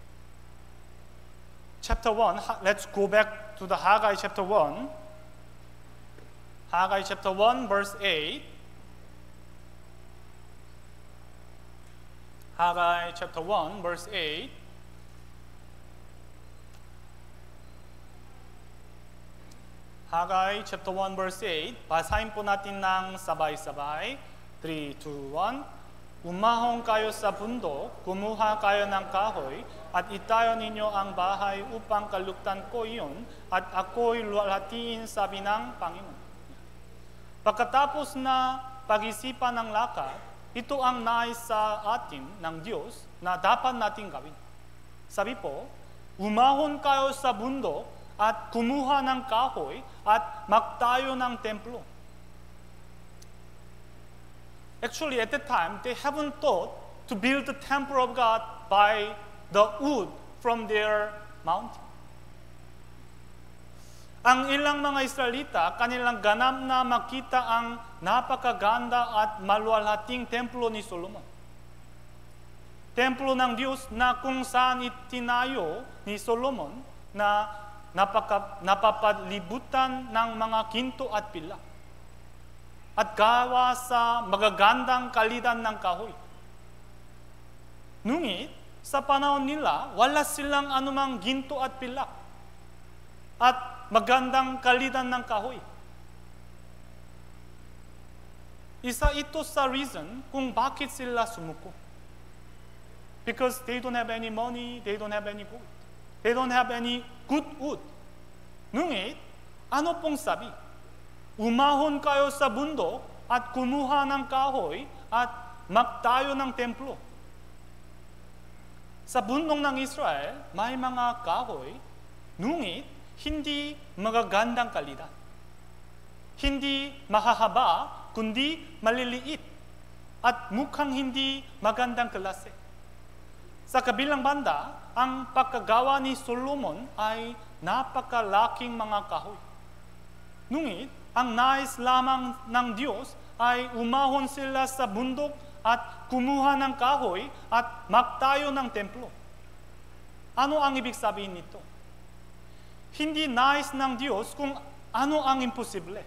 Chapter one, let's go back to the Haggai chapter one. Haggai chapter one, verse eight. Haggai chapter one, verse eight. Haggai chapter one, verse eight. Basahin po natin ng sabay-sabay. three, two, one. Umahon kayo sa bundok, kumuha kayo ng kahoy, at itayo ninyo ang bahay upang kaluktan ko iyon, at ako'y luwalhatiin, sabi ng Panginoon. Pagkatapos na pag-isipan ng lakad, ito ang nais sa atin ng Diyos na dapat natin gawin. Sabi po, umahon kayo sa bundok at kumuha ng kahoy at magtayo ng templo. Actually, at that time, they haven't thought to build the temple of God by the wood from their mountain. Ang ilang mga Israelita, kanilang ganap na makita ang napakaganda at maluwalhating templo ni Solomon. Templo ng Diyos na kung saan itinayo ni Solomon na napaka, napapalibutan ng mga ginto at pilak at gawa sa magagandang kalitan ng kahoy. Ngunit, sa panahon nila, wala silang anumang ginto at pilak at magandang kalitan ng kahoy. Isa ito sa reason kung bakit sila sumuko. Because they don't have any money, they don't have any gold. They don't have any good wood. Ngunit, ano pong sabi? Umahon kayo sa bundok at kumuha ng kahoy at magtayo ng templo. Sa bundok ng Israel, may mga kahoy, ngunit hindi magagandang kalidad. Hindi mahahaba, kundi maliliit at mukhang hindi magandang klase. Sa kabilang banda, ang pagkagawa ni Solomon ay napakalaking mga kahoy. Ngunit, ang nais lamang ng Diyos ay umahon sila sa bundok at kumuha ng kahoy at magtayo ng templo. Ano ang ibig sabihin nito? Hindi nais ng Diyos kung ano ang imposible.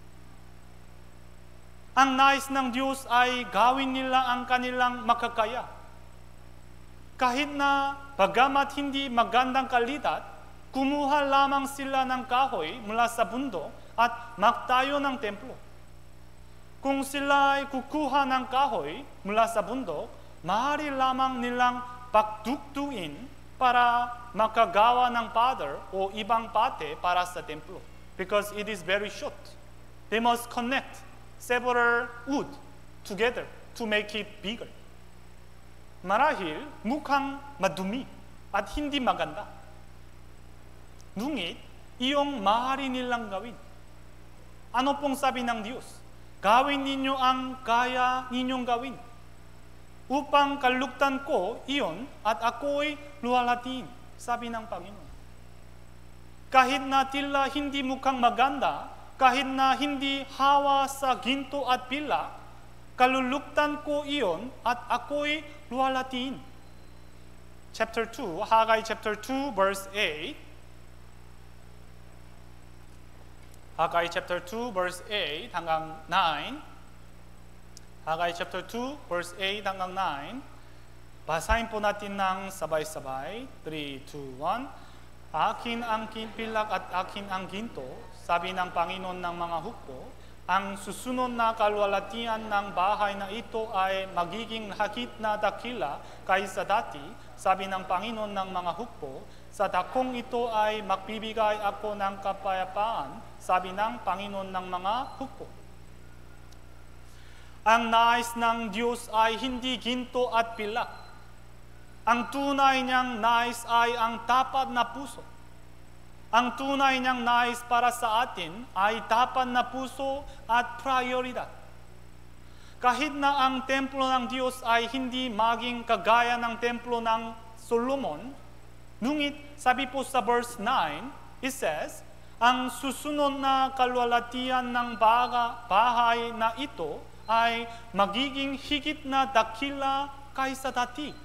Ang nais ng Diyos ay gawin nila ang kanilang makakaya. Kahit na bagamat hindi magandang kalidad, kumuha lamang sila ng kahoy mula sa bundok at magtayo ng templo. Kung sila ay kukuha ng kahoy mula sa bundok, maaari lamang nilang pagduktuin para makagawa ng pader o ibang pate para sa templo. Because it is very short. They must connect several wood together to make it bigger. Marahil mukhang madumi at hindi maganda. Ngunit iyong maaari nilang gawin. Ano pong sabi ng Diyos? Gawin ninyo ang kaya ninyong gawin. Upang kalugtan ko iyon at ako'y luwalhatiin, sabi ng Panginoon. Kahit na tila hindi mukhang maganda, kahit na hindi hawa sa ginto at pila, kalulugtan ko iyon at ako'y luwalhatiin. Chapter two, Haggai chapter two, verse eight. Haggai chapter two, verse eight hanggang nine. Haggai chapter two, verse eight hanggang nine. Basahin po natin ng sabay-sabay. three, two, one. Akin ang pilak at akin ang ginto, sabi ng Panginoon ng mga hukbo. Ang susunod na kaluwalhatian ng bahay na ito ay magiging higit na dakila kaysa dati, sabi ng Panginoon ng mga hukbo. Sa dakong ito ay magbibigay ako ng kapayapaan, sabi ng Panginoon ng mga hukbo. Ang nais ng Diyos ay hindi ginto at pilak. Ang tunay niyang nais ay ang tapat na puso. Ang tunay niyang nais para sa atin ay tapat na puso at prioridad. Kahit na ang templo ng Diyos ay hindi maging kagaya ng templo ng Solomon, ngunit sabi po sa verse nine, it says, ang susunod na kaluwalhatian ng baga, bahay na ito ay magiging higit na dakila kaysa dati.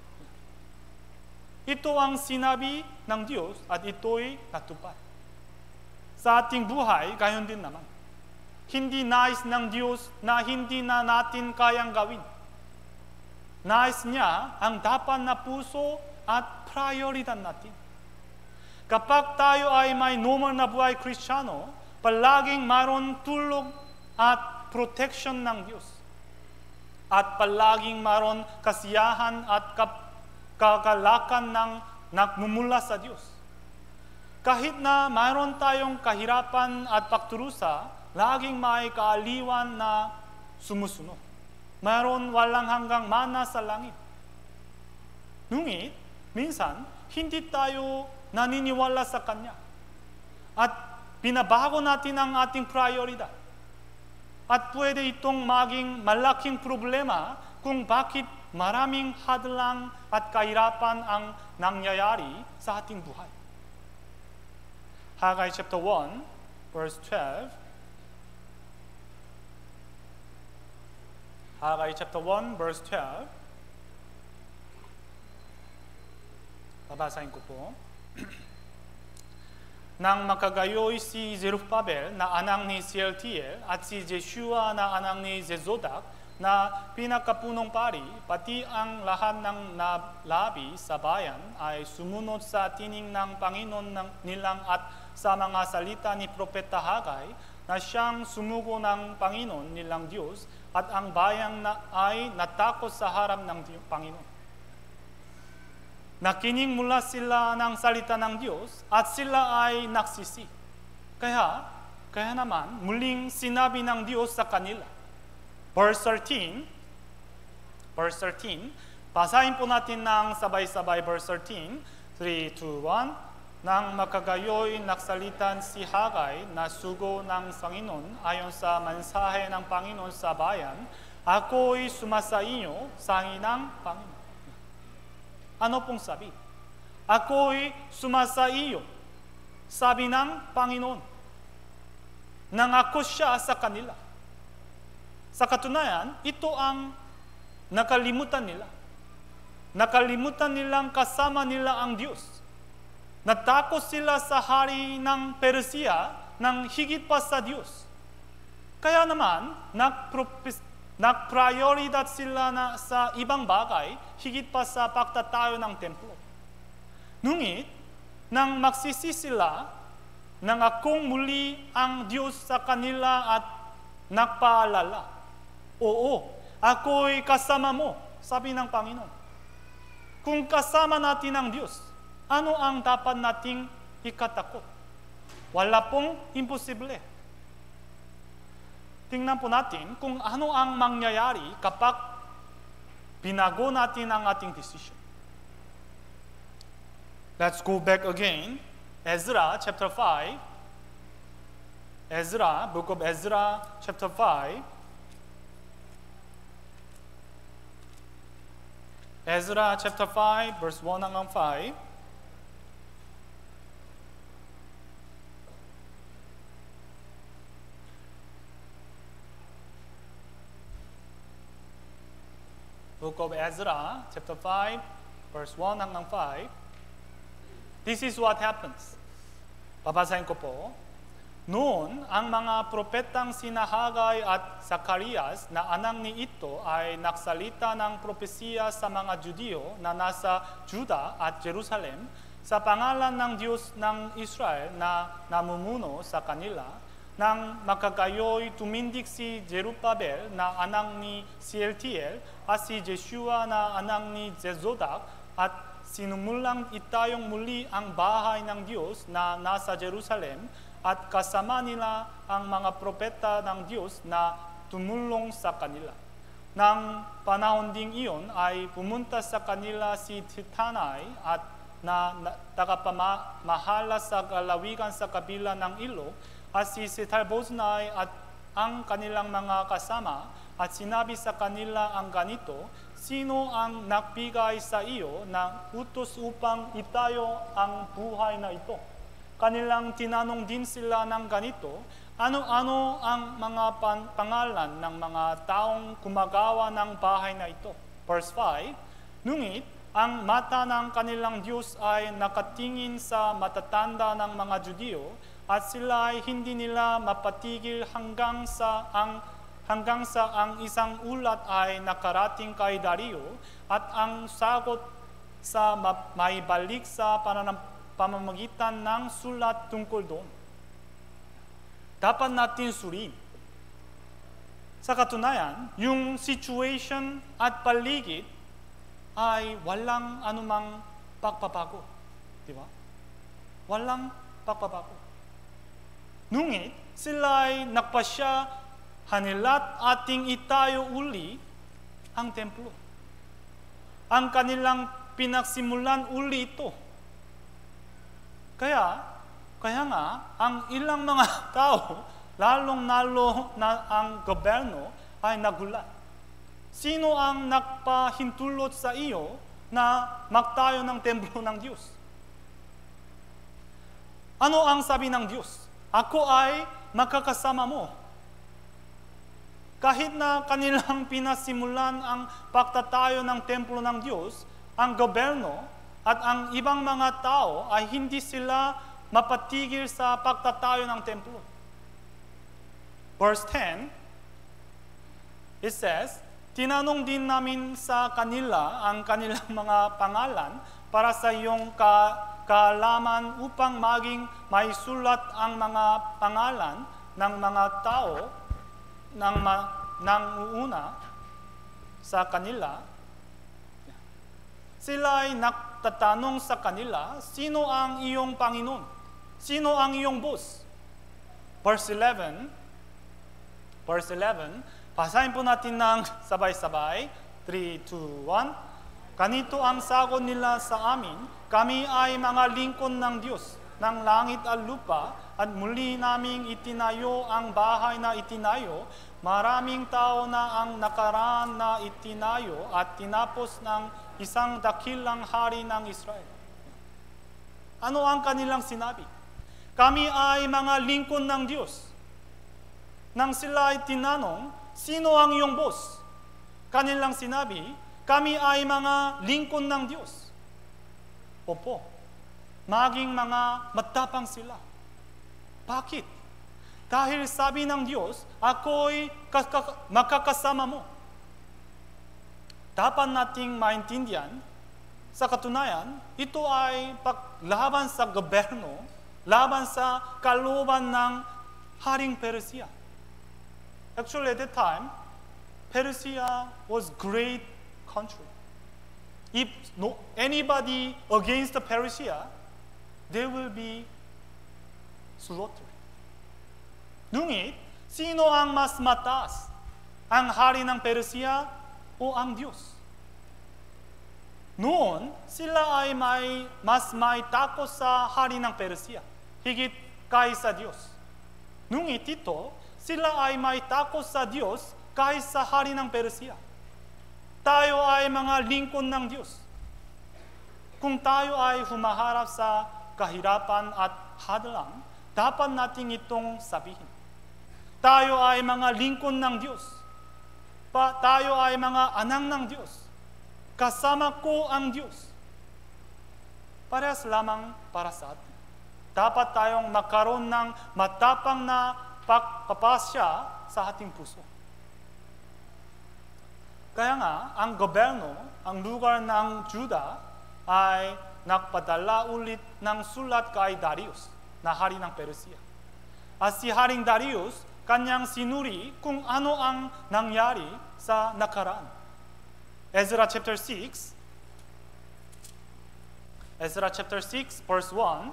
Ito ang sinabi ng Diyos at ito'y natupad. Sa ating buhay, gayon din naman. Hindi nais ng Diyos na hindi na natin kayang gawin. Nais niya ang dapat na puso at prioridad natin. Kapag tayo ay may normal na buhay Kristiyano, palaging mayroon tulong at protection ng Diyos. At palaging mayroon kasiyahan at kap kagalakan ng nagmumula sa Diyos. Kahit na mayroon tayong kahirapan at pagturusa, laging may kaaliwan na sumusunod. Mayroon walang hanggang mana sa langit. Ngunit, minsan, hindi tayo naniniwala sa Kanya. At binabago natin ang ating prioridad. At pwede itong maging malaking problema kung bakit maraming hadlang at kahirapan ang nangyayari sa ating buhay. Haggai chapter one, verse twelve. Haggai chapter one, verse twelve. Babasahin ko po. Nang makagayoy si Zerubbabel na anak ni Sealtiel at si Jeshua na anak ni Zezodak na pinakapunong pari, pati ang lahat ng nalabi sa bayan ay sumunod sa tining ng Panginoon nilang at sa mga salita ni Propeta Haggai na siyang sumugo ng Panginoon nilang Diyos at ang bayan na ay natakot sa harap ng Panginoon. Nakinig mula sila ng salita ng Diyos at sila ay nagsisi. Kaya, kaya naman muling sinabi ng Diyos sa kanila. Verse thirteen, verse thirteen, basahin po natin ng sabay-sabay verse thirteen, three, two, one. Nang makagayoy nagsalitan si Haggai na sugo ng Panginoon ayon sa mensahe ng Panginoon sa bayan, ako'y sumasa inyo sa hangin ng Panginoon. Ano pong sabi? Ako'y sumasa iyo, sabi ng Panginoon. Nangako siya sa kanila. Sa katunayan, ito ang nakalimutan nila. Nakalimutan nilang kasama nila ang Diyos. Natakot sila sa hari ng Persia ng higit pa sa Diyos. Kaya naman, nag-prioridad sila na sa ibang bagay higit pa sa pagtatayo ng templo. Ngunit, nang magsisi sila, nang akong muli ang Diyos sa kanila at nagpaalala, oo, ako'y kasama mo, sabi ng Panginoon. Kung kasama natin ang Diyos, ano ang dapat nating ikatakot? Wala pong imposible. Tingnan po natin kung ano ang mangyayari kapag binago natin ang ating decision. Let's go back again. Ezra chapter five. Ezra, book of Ezra chapter five. Ezra chapter five, verse one hanggang five. Book of Ezra, chapter five, verse one hanggang five. This is what happens. Babasahin ko po. Noon, ang mga propetang sina Haggai at Zacarias na anak ni Ito ay nagsalita ng propesiya sa mga Judeo na nasa Juda at Jerusalem sa pangalan ng Diyos ng Israel na namumuno sa kanila. Nang makagayoy tumindig si Zerubbabel na anak ni Sealtiel at si Jeshua na anak ni Zezodak at sinumulang itayong muli ang bahay ng Diyos na nasa Jerusalem at kasama nila ang mga propeta ng Diyos na tumulong sa kanila. Nang panahon ding iyon ay pumunta sa kanila si Titanai at na, na tagapamahala sa lalawigan sa kabila ng ilog at si Setar-Boznai at ang kanilang mga kasama at sinabi sa kanila ang ganito, sino ang nagbigay sa iyo ng utos upang itayo ang buhay na ito? Kanilang tinanong din sila ng ganito, ano-ano ang mga pan- pangalan ng mga taong gumagawa ng bahay na ito? Verse five, ngunit ang mata ng kanilang Diyos ay nakatingin sa matatanda ng mga Judeo at sila ay hindi nila mapatigil hanggang sa ang hanggang sa ang isang ulat ay nakarating kay Dario at ang sagot sa maibalik sa pamamagitan ng sulat tungkol doon. Dapat natin suriin. Sa katunayan, yung situation at paligid ay walang anumang pagbabago. Di ba? Walang pagbabago. Ngunit sila ay nagpasya hanila't ating itayo uli ang templo. Ang kanilang pinagsimulan uli ito. Kaya, kaya nga, ang ilang mga tao, lalong-lalo na ang gobyerno, ay nagulat. Sino ang nagpahintulot sa iyo na magtayo ng templo ng Diyos? Ano ang sabi ng Diyos? Ako ay makakasama mo. Kahit na kanilang pinasimulan ang pagtatayo ng templo ng Diyos, ang gobyerno at ang ibang mga tao ay hindi sila mapatigil sa pagtatayo ng templo. Verse ten, it says, tinanong din namin sa kanila ang kanilang mga pangalan para sa iyong ka kaalaman upang maging may sulat ang mga pangalan ng mga tao ng, ma, ng uuna sa kanila. Sila ay nagtatanong sa kanila, sino ang iyong Panginoon? Sino ang iyong boss? Verse eleven, verse eleven, basahin po natin ng sabay-sabay. three, two, one. Ganito ang sagot nila sa amin, kami ay mga lingkod ng Diyos, ng langit at lupa, at muli naming itinayo ang bahay na itinayo. Maraming tao na ang nakaraan na itinayo at tinapos ng isang dakilang hari ng Israel. Ano ang kanilang sinabi? Kami ay mga lingkod ng Diyos. Nang sila ay tinanong, sino ang iyong boss? Kanilang sinabi, kami ay mga lingkod ng Diyos. Opo, maging mga matapang sila. Bakit? Dahil sabi ng Diyos, ako'y makakasama mo. Dapat nating maintindihan, sa katunayan, ito ay paglaban sa gobyerno, laban sa kalooban ng Haring Persia. Actually, at that time, Persia was great country. If no, anybody against Persia, they will be slaughtered. Ngunit, sino ang mas mataas? Ang hari ng Persia o ang Diyos? Noon, sila ay may, mas may takot sa hari ng Persia, higit kaysa Diyos. Ngunit ito, sila ay may takot sa Diyos kaysa hari ng Persia. Tayo ay mga lingkod ng Diyos. Kung tayo ay humaharap sa kahirapan at hadlang, dapat natin itong sabihin. Tayo ay mga lingkod ng Diyos. Pa, tayo ay mga anak ng Diyos. Kasama ko ang Diyos. Parehas lamang para sa atin. Dapat tayong magkaroon ng matapang na pagpapasya sa ating puso. Kaya nga, ang gobyerno, ang lugar ng Juda ay nagpadala ulit ng sulat kay Darius, na hari ng Persia. At si Haring Darius, kanyang sinuri kung ano ang nangyari sa nakaraan. Ezra chapter six, Ezra chapter six, verse one.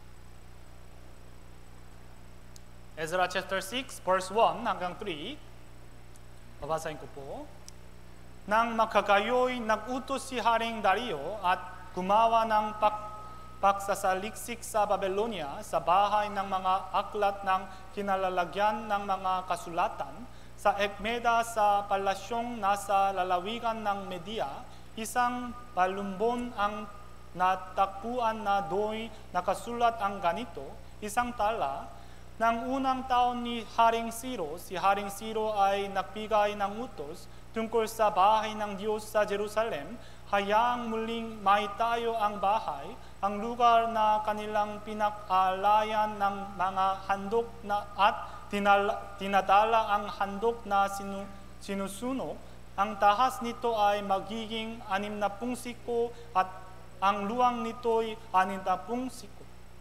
Ezra chapter six, verse one hanggang three. Babasahin ko po. Nang makakayo'y nag-utos si Haring Dario at gumawa ng pak pagsasaliksik sa Babylonia sa bahay ng mga aklat ng kinalalagyan ng mga kasulatan, sa Ekmeda sa palasyong nasa lalawigan ng Media, isang palumbon ang natakbuhan na do'y nakasulat ang ganito, isang tala, ng unang taon ni Haring Ciro, si Haring Ciro ay nagbigay ng utos tungkol sa bahay ng Diyos sa Jerusalem, hayaang muling maitayo ang bahay, ang lugar na kanilang pinag-alayan ng mga handog na at tinala, tinadala ang handog na sinu, sinusunog. Ang tahas nito ay magiging anim na pung siko at ang luwang nito'y anim na pung siko.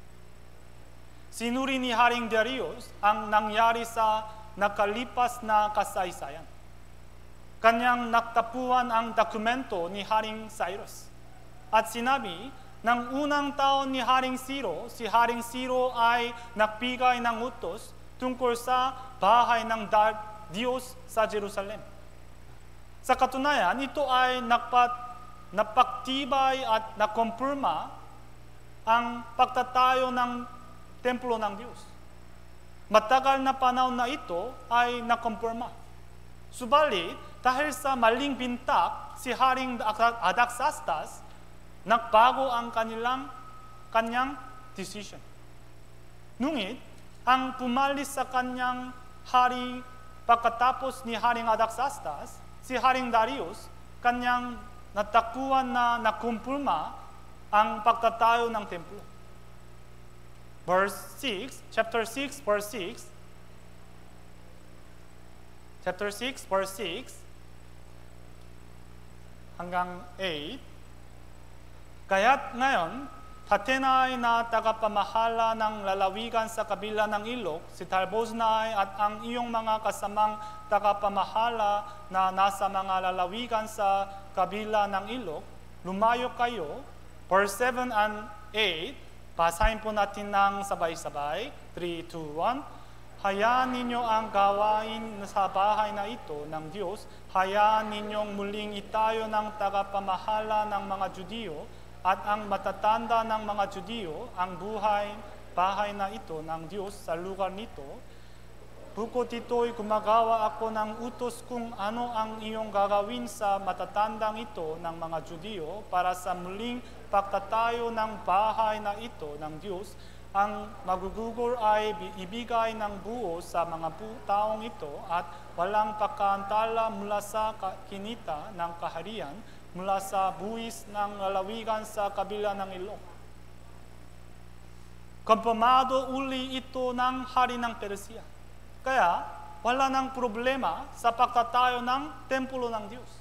Sinuri ni Haring Darius ang nangyari sa nakalipas na kasaysayan. Kanyang naktapuan ang dokumento ni Haring Cyrus. At sinabi, ng unang taon ni Haring Ciro, si Haring Ciro ay nagbigay ng utos tungkol sa bahay ng Diyos sa Jerusalem. Sa katunayan, ito ay napat, napaktibay at nakumpirma ang pagtatayo ng templo ng Diyos. Matagal na panahon na ito ay nakumpirma. Subalit, dahil sa maling bintak, si Haring Artaxerxes, nagbago ang kanilang, kanyang decision. Ngunit, ang pumalis sa kanyang hari pagkatapos ni Haring Artaxerxes, si Haring Darius, kanyang natakbuhan na nakumpirma ang pagtatayo ng templo. Verse six, chapter six, verse six, chapter six, verse six, hanggang eight. Kaya't ngayon, Tathenai na tagapamahala ng lalawigan sa kabila ng ilog, si Tarboznai at ang iyong mga kasamang tagapamahala na nasa mga lalawigan sa kabila ng ilog, lumayo kayo. Verse seven and eight, basahin po natin ng sabay-sabay. three, two, one. Hayaan ninyo ang gawain sa bahay na ito ng Diyos. Hayaan ninyong muling itayo ng tagapamahala ng mga Judiyo at ang matatanda ng mga Judiyo ang buhay, bahay na ito ng Diyos sa lugar nito. Bukod ito'y gumagawa ako ng utos kung ano ang iyong gagawin sa matatandang ito ng mga Judiyo para sa muling pagtatayo ng bahay na ito ng Diyos ang magugugol ay ibigay ng buo sa mga taong ito at walang pagkaantala mula sa kinita ng kaharian, mula sa buwis ng lalawigan sa kabila ng ilog. Kumpirmado uli ito ng hari ng Persia. Kaya wala nang problema sa pagtatayo ng templo ng Diyos.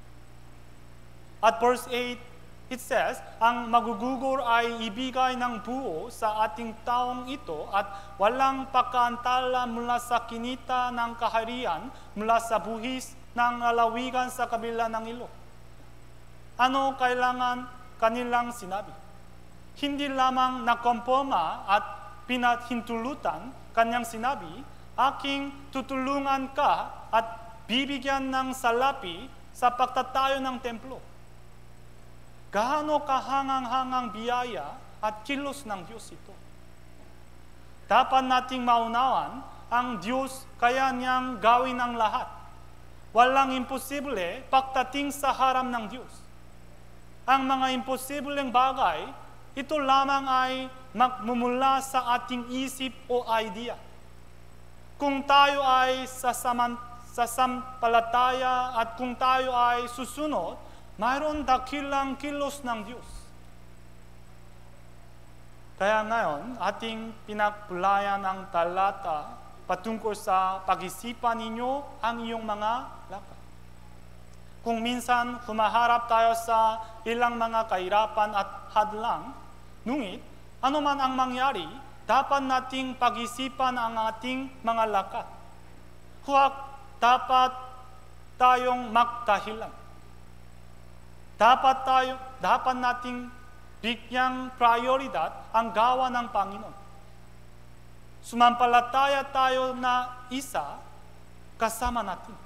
At verse eight, it says, ang magugugol ay ibigay ng buo sa ating taong ito at walang pagkaantala mula sa kinita ng kaharian, mula sa buhis ng lalawigan sa kabila ng ilog. Ano kailangan kanilang sinabi? Hindi lamang nakomporma at pinahintulutan kanyang sinabi, aking tutulungan ka at bibigyan ng salapi sa pagtatayo ng templo. Gaano kahangang-hangang biyaya at kilos ng Diyos ito. Dapat nating maunawan ang Diyos kaya niyang gawin ang lahat. Walang imposible pagdating sa harap ng Diyos. Ang mga imposibleng bagay, ito lamang ay magmumula sa ating isip o idea. Kung tayo ay sasampalataya at kung tayo ay susunod, mayroon dakilang kilos ng Diyos. Kaya ngayon, ating pinagpulayan ang talata patungkol sa pag-isipan ninyo ang iyong mga lakad. Kung minsan humaharap tayo sa ilang mga kahirapan at hadlang, ngunit ano man ang mangyari, dapat nating pag-isipan ang ating mga lakad. Huwag dapat tayong magdahilan. Dapat tayo, dapat nating bigyang prioridad ang gawa ng Panginoon. Sumampalataya tayo na isa kasama natin.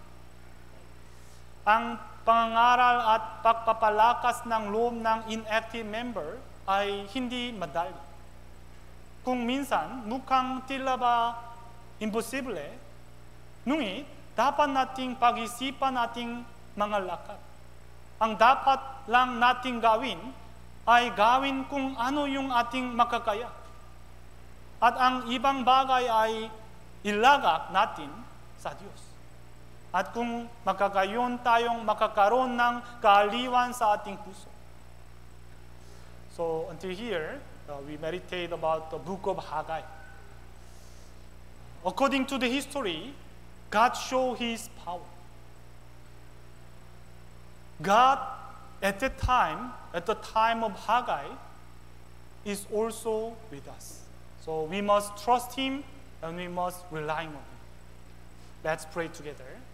Ang pangangaral at pagpapalakas ng loob ng inactive member ay hindi madali. Kung minsan mukhang tila ba imposible, ngunit dapat nating pag-isipan ating mga lakad. Ang dapat lang nating gawin ay gawin kung ano yung ating makakaya. At ang ibang bagay ay ilagak natin sa Diyos. At kung magkakayon tayong makakaroon ng kaaliwan sa ating puso. So until here, uh, we meditate about the book of Haggai. According to the history, God showed His power. God, at that time, at the time of Haggai, is also with us. So we must trust Him and we must rely on Him. Let's pray together.